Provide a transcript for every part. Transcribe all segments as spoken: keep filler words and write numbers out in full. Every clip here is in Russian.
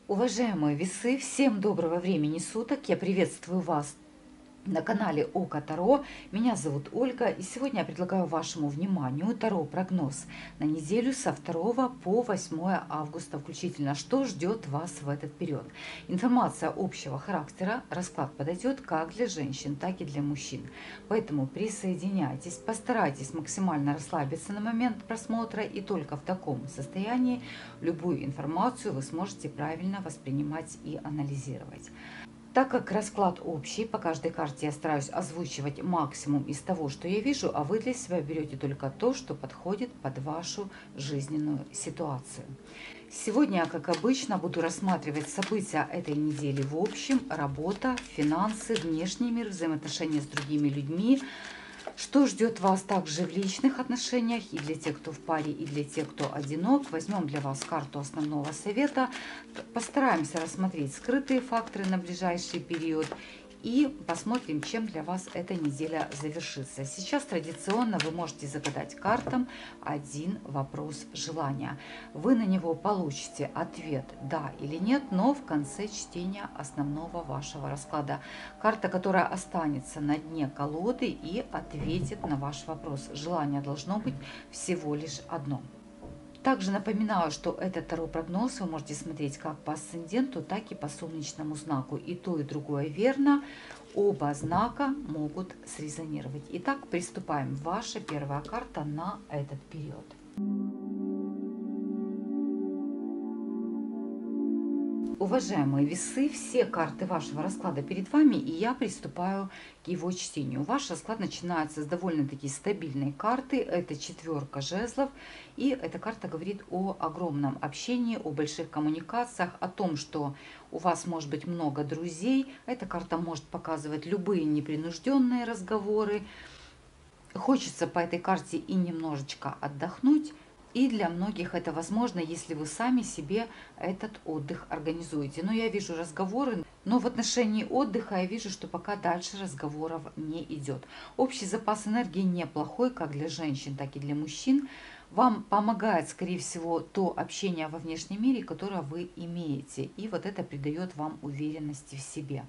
Уважаемые весы, всем доброго времени суток! Я приветствую вас на канале Око Таро. Меня зовут Ольга, и сегодня я предлагаю вашему вниманию Таро-прогноз на неделю со второго по восьмое августа включительно. Что ждет вас в этот период? Информация общего характера. Расклад подойдет как для женщин, так и для мужчин. Поэтому присоединяйтесь, постарайтесь максимально расслабиться на момент просмотра, и только в таком состоянии любую информацию вы сможете правильно воспринимать и анализировать. Так как расклад общий, по каждой карте я стараюсь озвучивать максимум из того, что я вижу, а вы для себя берете только то, что подходит под вашу жизненную ситуацию. Сегодня я, как обычно, буду рассматривать события этой недели в общем: работа, финансы, внешний мир, взаимоотношения с другими людьми. Что ждет вас также в личных отношениях, и для тех, кто в паре, и для тех, кто одинок. Возьмем для вас карту основного совета. Постараемся рассмотреть скрытые факторы на ближайший период. И посмотрим, чем для вас эта неделя завершится. Сейчас традиционно вы можете загадать картам один вопрос желания. Вы на него получите ответ «да» или «нет», но в конце чтения основного вашего расклада. Карта, которая останется на дне колоды и ответит на ваш вопрос. Желание должно быть всего лишь одно. Также напоминаю, что этот таро-прогноз вы можете смотреть как по асценденту, так и по солнечному знаку. И то, и другое верно. Оба знака могут срезонировать. Итак, приступаем. Ваша первая карта на этот период. Уважаемые весы, все карты вашего расклада перед вами, и я приступаю к его чтению. Ваш расклад начинается с довольно-таки стабильной карты. Это четверка жезлов. И эта карта говорит о огромном общении, о больших коммуникациях, о том, что у вас может быть много друзей. Эта карта может показывать любые непринужденные разговоры. Хочется по этой карте и немножечко отдохнуть. И для многих это возможно, если вы сами себе этот отдых организуете. Но я вижу разговоры, но в отношении отдыха я вижу, что пока дальше разговоров не идет. Общий запас энергии неплохой, как для женщин, так и для мужчин. Вам помогает, скорее всего, то общение во внешнем мире, которое вы имеете. И вот это придает вам уверенности в себе.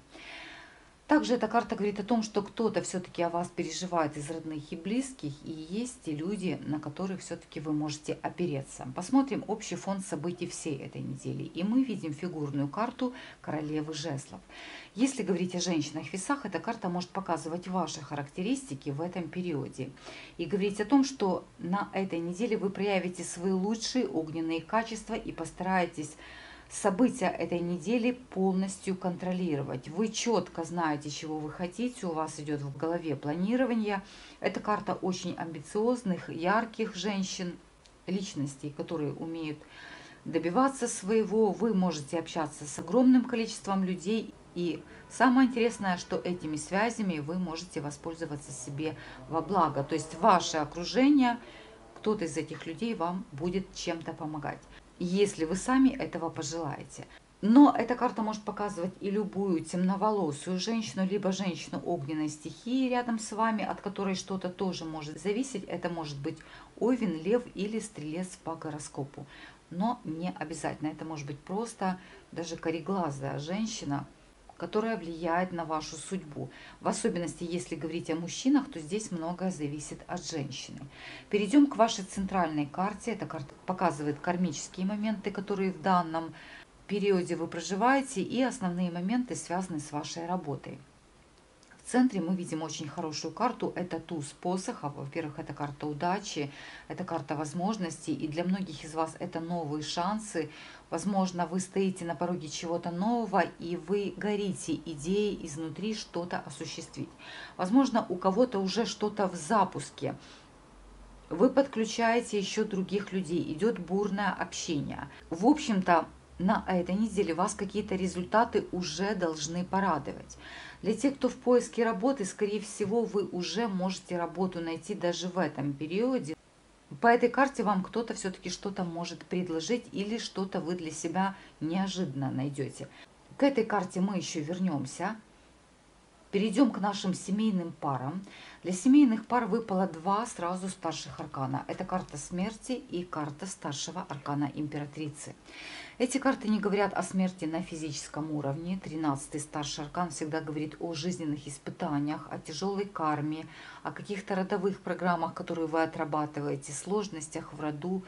Также эта карта говорит о том, что кто-то все-таки о вас переживает из родных и близких, и есть те люди, на которых все-таки вы можете опереться. Посмотрим общий фон событий всей этой недели. И мы видим фигурную карту королевы жезлов. Если говорить о женщинах-весах, эта карта может показывать ваши характеристики в этом периоде. И говорить о том, что на этой неделе вы проявите свои лучшие огненные качества и постараетесь события этой недели полностью контролировать. Вы четко знаете, чего вы хотите, у вас идет в голове планирование. Это карта очень амбициозных, ярких женщин, личностей, которые умеют добиваться своего. Вы можете общаться с огромным количеством людей. И самое интересное, что этими связями вы можете воспользоваться себе во благо. То есть ваше окружение, кто-то из этих людей вам будет чем-то помогать, если вы сами этого пожелаете. Но эта карта может показывать и любую темноволосую женщину, либо женщину огненной стихии рядом с вами, от которой что-то тоже может зависеть. Это может быть Овен, Лев или Стрелец по гороскопу. Но не обязательно. Это может быть просто даже кореглазая женщина, которая влияет на вашу судьбу. В особенности, если говорить о мужчинах, то здесь многое зависит от женщины. Перейдем к вашей центральной карте. Эта карта показывает кармические моменты, которые в данном периоде вы проживаете, и основные моменты, связанные с вашей работой. В центре мы видим очень хорошую карту. Это туз посохов. Во-первых, это карта удачи, это карта возможностей. И для многих из вас это новые шансы. Возможно, вы стоите на пороге чего-то нового, и вы горите идеей изнутри что-то осуществить. Возможно, у кого-то уже что-то в запуске. Вы подключаете еще других людей. Идет бурное общение. В общем-то, на этой неделе вас какие-то результаты уже должны порадовать. Для тех, кто в поиске работы, скорее всего, вы уже можете работу найти даже в этом периоде. По этой карте вам кто-то все-таки что-то может предложить, или что-то вы для себя неожиданно найдете. К этой карте мы еще вернемся. Перейдем к нашим семейным парам. Для семейных пар выпало два сразу старших аркана. Это карта смерти и карта старшего аркана императрицы. Эти карты не говорят о смерти на физическом уровне. Тринадцатый старший аркан всегда говорит о жизненных испытаниях, о тяжелой карме, о каких-то родовых программах, которые вы отрабатываете, сложностях в роду.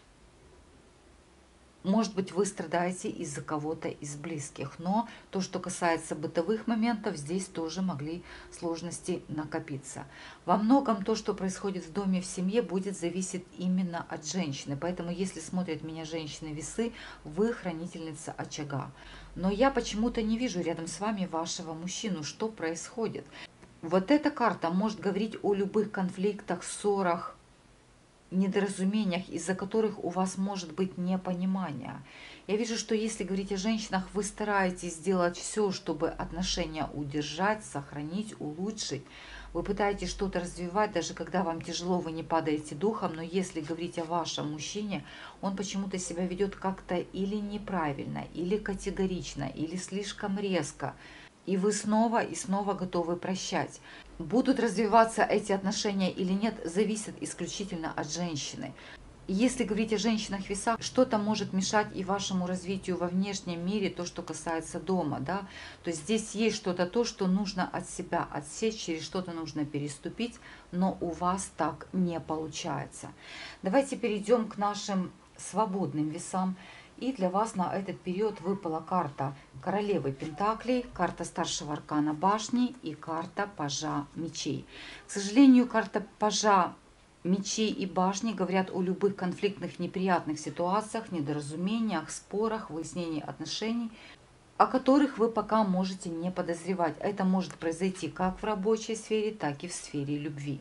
Может быть, вы страдаете из-за кого-то из близких, но то, что касается бытовых моментов, здесь тоже могли сложности накопиться. Во многом то, что происходит в доме, в семье, будет зависеть именно от женщины. Поэтому, если смотрят меня женщины-весы, вы хранительница очага. Но я почему-то не вижу рядом с вами вашего мужчину. Что происходит? Вот эта карта может говорить о любых конфликтах, ссорах, недоразумениях, из-за которых у вас может быть непонимание. Я вижу, что если говорить о женщинах, вы стараетесь сделать все, чтобы отношения удержать, сохранить, улучшить. Вы пытаетесь что-то развивать, даже когда вам тяжело, вы не падаете духом. Но если говорить о вашем мужчине, он почему-то себя ведет как-то или неправильно, или категорично, или слишком резко. И вы снова и снова готовы прощать. Будут развиваться эти отношения или нет, зависит исключительно от женщины. Если говорить о женщинах-весах, что-то может мешать и вашему развитию во внешнем мире, то, что касается дома, да, то есть здесь есть что-то то, что нужно от себя отсечь, через что-то нужно переступить, но у вас так не получается. Давайте перейдем к нашим свободным весам. И для вас на этот период выпала карта Королевы Пентаклей, карта старшего аркана Башни и карта Пажа Мечей. К сожалению, карта Пажа Мечей и Башни говорят о любых конфликтных, неприятных ситуациях, недоразумениях, спорах, выяснении отношений, о которых вы пока можете не подозревать. Это может произойти как в рабочей сфере, так и в сфере любви.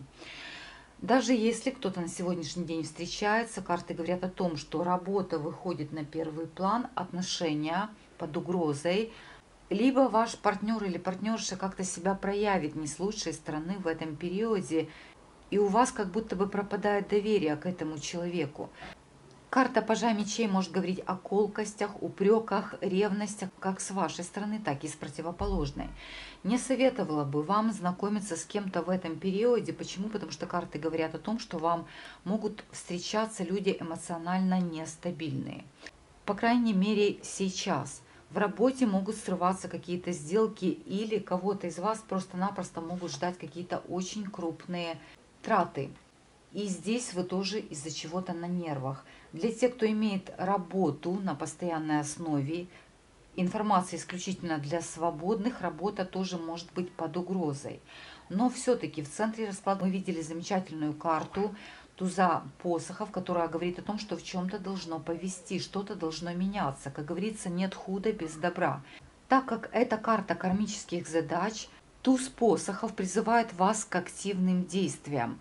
Даже если кто-то на сегодняшний день встречается, карты говорят о том, что работа выходит на первый план, отношения под угрозой, либо ваш партнер или партнерша как-то себя проявит не с лучшей стороны в этом периоде, и у вас как будто бы пропадает доверие к этому человеку. Карта Пажа Мечей может говорить о колкостях, упреках, ревностях, как с вашей стороны, так и с противоположной. Не советовала бы вам знакомиться с кем-то в этом периоде. Почему? Потому что карты говорят о том, что вам могут встречаться люди эмоционально нестабильные. По крайней мере, сейчас. В работе могут срываться какие-то сделки или кого-то из вас просто-напросто могут ждать какие-то очень крупные траты. И здесь вы тоже из-за чего-то на нервах. Для тех, кто имеет работу на постоянной основе, информация исключительно для свободных, работа тоже может быть под угрозой. Но все-таки в центре расклада мы видели замечательную карту туза посохов, которая говорит о том, что в чем-то должно повести, что-то должно меняться. Как говорится, нет худа без добра. Так как это карта кармических задач, туз посохов призывает вас к активным действиям,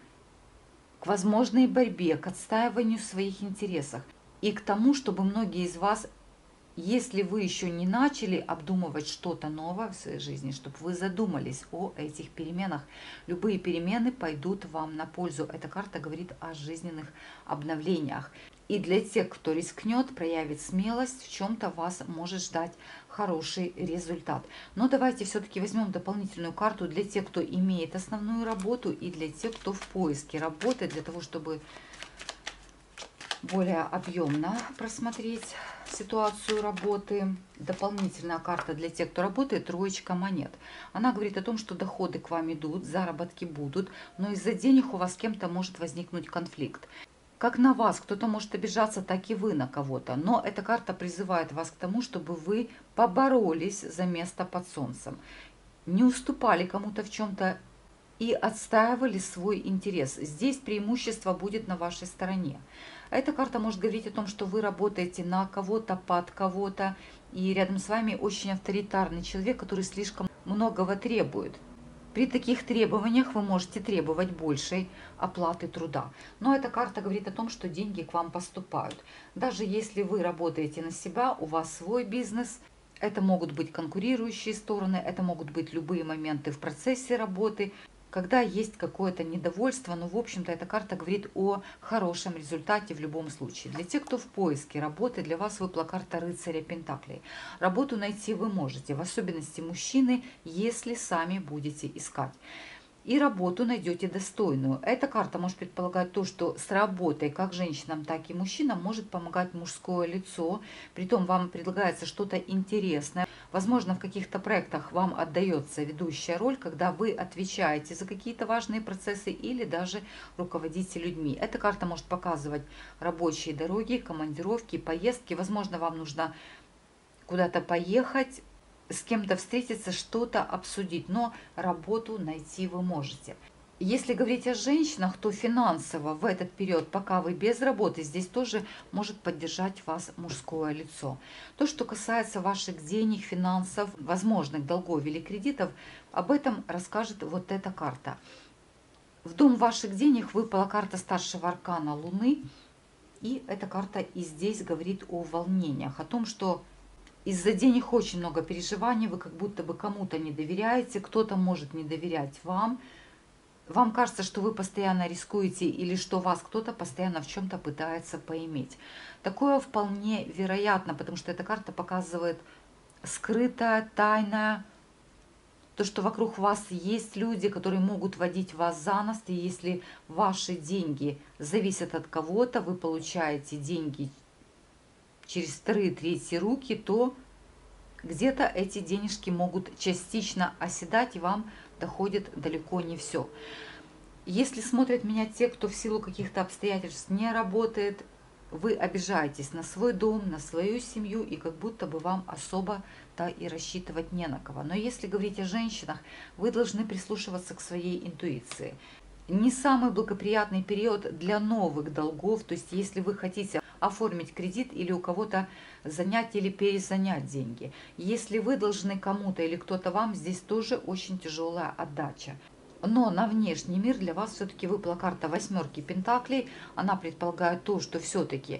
к возможной борьбе, к отстаиванию своих интересов и к тому, чтобы многие из вас, если вы еще не начали обдумывать что-то новое в своей жизни, чтобы вы задумались о этих переменах. Любые перемены пойдут вам на пользу. Эта карта говорит о жизненных обновлениях. И для тех, кто рискнет, проявит смелость, в чем-то вас может ждать хороший результат. Но давайте все-таки возьмем дополнительную карту для тех, кто имеет основную работу, и для тех, кто в поиске работы, для того, чтобы более объемно просмотреть ситуацию работы. Дополнительная карта для тех, кто работает, троечка монет. Она говорит о том, что доходы к вам идут, заработки будут, но из-за денег у вас с кем-то может возникнуть конфликт. Как на вас кто-то может обижаться, так и вы на кого-то. Но эта карта призывает вас к тому, чтобы вы поборолись за место под солнцем, не уступали кому-то в чем-то и отстаивали свой интерес. Здесь преимущество будет на вашей стороне. Эта карта может говорить о том, что вы работаете на кого-то, под кого-то, и рядом с вами очень авторитарный человек, который слишком многого требует. При таких требованиях вы можете требовать большей оплаты труда. Но эта карта говорит о том, что деньги к вам поступают. Даже если вы работаете на себя, у вас свой бизнес, это могут быть конкурирующие стороны, это могут быть любые моменты в процессе работы. когда есть какое-то недовольство, но, в общем-то, эта карта говорит о хорошем результате в любом случае. Для тех, кто в поиске работы, для вас выпала карта рыцаря Пентаклей. Работу найти вы можете, в особенности мужчины, если сами будете искать. И работу найдете достойную. Эта карта может предполагать то, что с работой как женщинам, так и мужчинам может помогать мужское лицо. Притом вам предлагается что-то интересное. Возможно, в каких-то проектах вам отдается ведущая роль, когда вы отвечаете за какие-то важные процессы или даже руководите людьми. Эта карта может показывать рабочие дороги, командировки, поездки. Возможно, вам нужно куда-то поехать, с кем-то встретиться, что-то обсудить, но работу найти вы можете. Если говорить о женщинах, то финансово в этот период, пока вы без работы, здесь тоже может поддержать вас мужское лицо. То, что касается ваших денег, финансов, возможных долгов или кредитов, об этом расскажет вот эта карта. В дом ваших денег выпала карта старшего аркана Луны, и эта карта и здесь говорит о волнениях, о том, что из-за денег очень много переживаний, вы как будто бы кому-то не доверяете, кто-то может не доверять вам. Вам кажется, что вы постоянно рискуете или что вас кто-то постоянно в чем-то пытается поиметь. Такое вполне вероятно, потому что эта карта показывает скрытое, тайное, то, что вокруг вас есть люди, которые могут водить вас за нос, и если ваши деньги зависят от кого-то, вы получаете деньги через вторые, третьи руки, то где-то эти денежки могут частично оседать, и вам доходит далеко не все. Если смотрят меня те, кто в силу каких-то обстоятельств не работает, вы обижаетесь на свой дом, на свою семью, и как будто бы вам особо-то и рассчитывать не на кого. Но если говорить о женщинах, вы должны прислушиваться к своей интуиции. Не самый благоприятный период для новых долгов, то есть если вы хотите оформить кредит или у кого-то занять или перезанять деньги. Если вы должны кому-то или кто-то вам, здесь тоже очень тяжелая отдача. Но на внешний мир для вас все-таки выпала карта восьмерки Пентаклей. Она предполагает то, что все-таки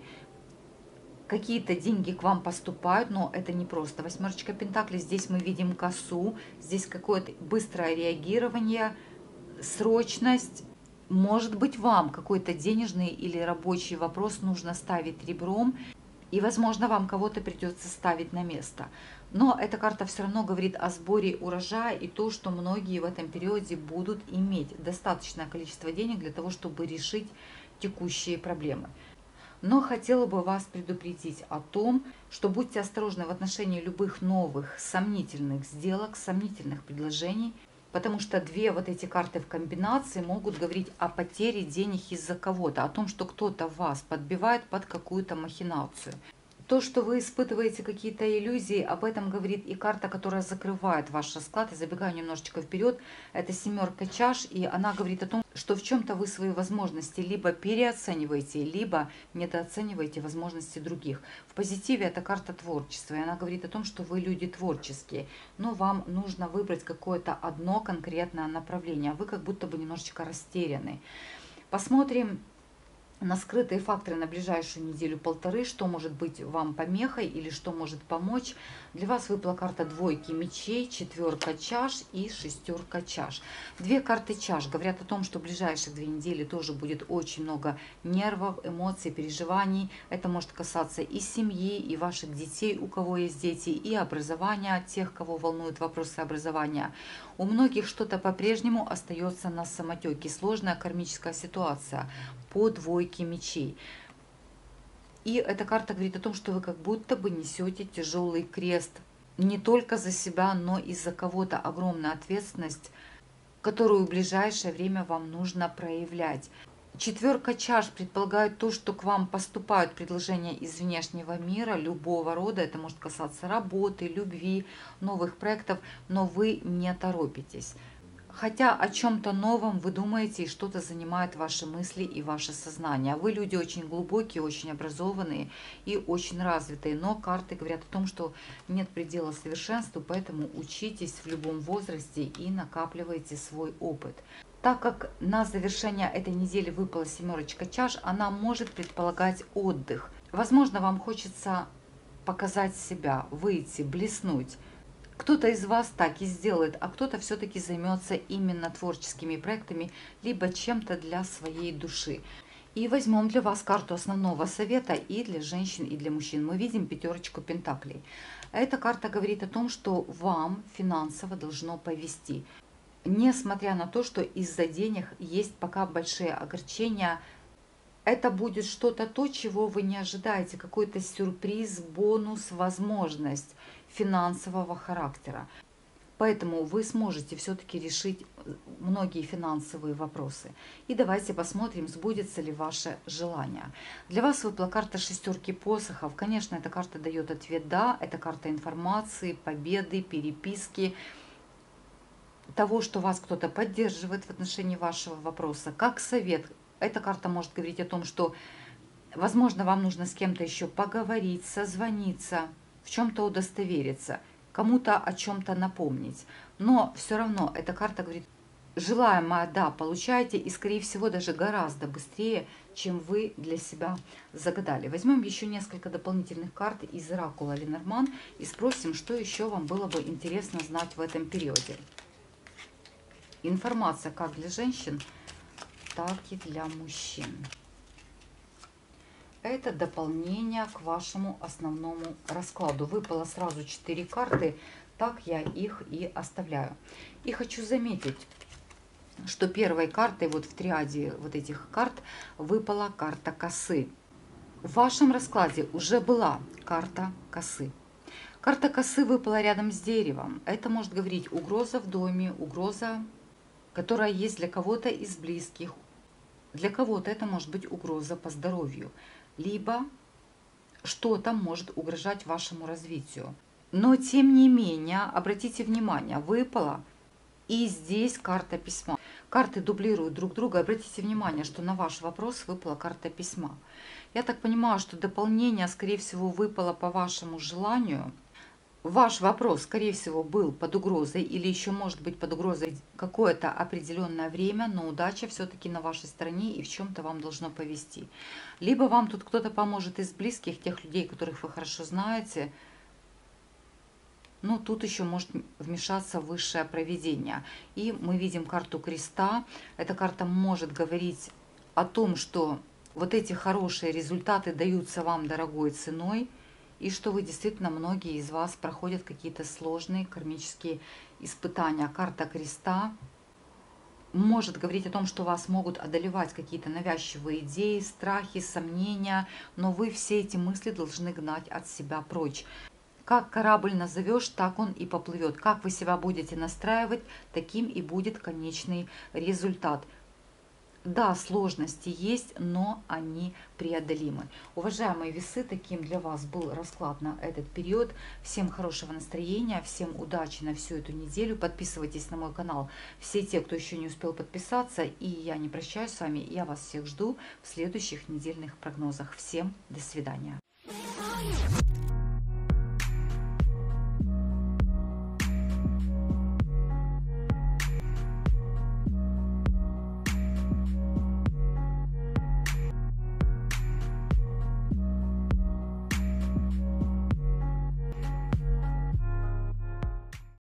какие-то деньги к вам поступают, но это не просто восьмерочка Пентаклей. Здесь мы видим косу, здесь какое-то быстрое реагирование, срочность. Может быть, вам какой-то денежный или рабочий вопрос нужно ставить ребром, и, возможно, вам кого-то придется ставить на место. Но эта карта все равно говорит о сборе урожая и то, что многие в этом периоде будут иметь достаточное количество денег для того, чтобы решить текущие проблемы. Но хотела бы вас предупредить о том, что будьте осторожны в отношении любых новых сомнительных сделок, сомнительных предложений, потому что две вот эти карты в комбинации могут говорить о потере денег из-за кого-то, о том, что кто-то вас подбивает под какую-то махинацию. То, что вы испытываете какие-то иллюзии, об этом говорит и карта, которая закрывает ваш расклад. И забегаю немножечко вперед, это семерка чаш, и она говорит о том, что в чем-то вы свои возможности либо переоцениваете, либо недооцениваете возможности других. В позитиве это карта творчества, и она говорит о том, что вы люди творческие, но вам нужно выбрать какое-то одно конкретное направление. Вы как будто бы немножечко растеряны. Посмотрим на скрытые факторы на ближайшую неделю-полторы, что может быть вам помехой или что может помочь. Для вас выпала карта двойки мечей, четверка чаш и шестерка чаш. Две карты чаш говорят о том, что в ближайшие две недели тоже будет очень много нервов, эмоций, переживаний. Это может касаться и семьи, и ваших детей, у кого есть дети, и образования, тех, кого волнуют вопросы образования. У многих что-то по-прежнему остается на самотеке. Сложная кармическая ситуация по двойке мечей. И эта карта говорит о том, что вы как будто бы несете тяжелый крест не только за себя, но и за кого-то. Огромная ответственность, которую в ближайшее время вам нужно проявлять. Четверка чаш предполагает то, что к вам поступают предложения из внешнего мира любого рода. Это может касаться работы, любви, новых проектов, но вы не торопитесь. Хотя о чем-то новом вы думаете, и что-то занимает ваши мысли и ваше сознание. Вы люди очень глубокие, очень образованные и очень развитые. Но карты говорят о том, что нет предела совершенству, поэтому учитесь в любом возрасте и накапливайте свой опыт. Так как на завершение этой недели выпала семерочка чаш, она может предполагать отдых. Возможно, вам хочется показать себя, выйти, блеснуть. Кто-то из вас так и сделает, а кто-то все-таки займется именно творческими проектами, либо чем-то для своей души. И возьмем для вас карту основного совета и для женщин, и для мужчин. Мы видим пятерочку пентаклей. Эта карта говорит о том, что вам финансово должно повезти. Несмотря на то, что из-за денег есть пока большие огорчения, это будет что-то то, чего вы не ожидаете, какой-то сюрприз, бонус, возможность финансового характера. Поэтому вы сможете все-таки решить многие финансовые вопросы. И давайте посмотрим, сбудется ли ваше желание. Для вас выпала карта шестерки посохов. Конечно, эта карта дает ответ «да». Это карта информации, победы, переписки, того, что вас кто-то поддерживает в отношении вашего вопроса. Как совет, эта карта может говорить о том, что, возможно, вам нужно с кем-то еще поговорить, созвониться, в чем-то удостовериться, кому-то о чем-то напомнить. Но все равно эта карта говорит, желаемое, да, получаете, и, скорее всего, даже гораздо быстрее, чем вы для себя загадали. Возьмем еще несколько дополнительных карт из оракула Ленорман и спросим, что еще вам было бы интересно знать в этом периоде. Информация как для женщин, так и для мужчин. Это дополнение к вашему основному раскладу. Выпало сразу четыре карты, так я их и оставляю. И хочу заметить, что первой картой вот в триаде вот этих карт выпала карта косы. В вашем раскладе уже была карта косы. Карта косы выпала рядом с деревом. Это может говорить угроза в доме, угроза, которая есть для кого-то из близких. Для кого-то это может быть угроза по здоровью, либо что-то может угрожать вашему развитию. Но тем не менее, обратите внимание, выпала и здесь карта письма. Карты дублируют друг друга. Обратите внимание, что на ваш вопрос выпала карта письма. Я так понимаю, что дополнение, скорее всего, выпало по вашему желанию. Ваш вопрос, скорее всего, был под угрозой или еще может быть под угрозой какое-то определенное время, но удача все-таки на вашей стороне и в чем-то вам должно повезти. Либо вам тут кто-то поможет из близких, тех людей, которых вы хорошо знаете. Но тут еще может вмешаться высшее провидение. И мы видим карту креста. Эта карта может говорить о том, что вот эти хорошие результаты даются вам дорогой ценой. И что вы действительно, многие из вас проходят какие-то сложные кармические испытания. Карта креста может говорить о том, что вас могут одолевать какие-то навязчивые идеи, страхи, сомнения, но вы все эти мысли должны гнать от себя прочь. Как корабль назовешь, так он и поплывет. Как вы себя будете настраивать, таким и будет конечный результат. Да, сложности есть, но они преодолимы. Уважаемые весы, таким для вас был расклад на этот период. Всем хорошего настроения, всем удачи на всю эту неделю. Подписывайтесь на мой канал. Все те, кто еще не успел подписаться, и я не прощаюсь с вами, я вас всех жду в следующих недельных прогнозах. Всем до свидания.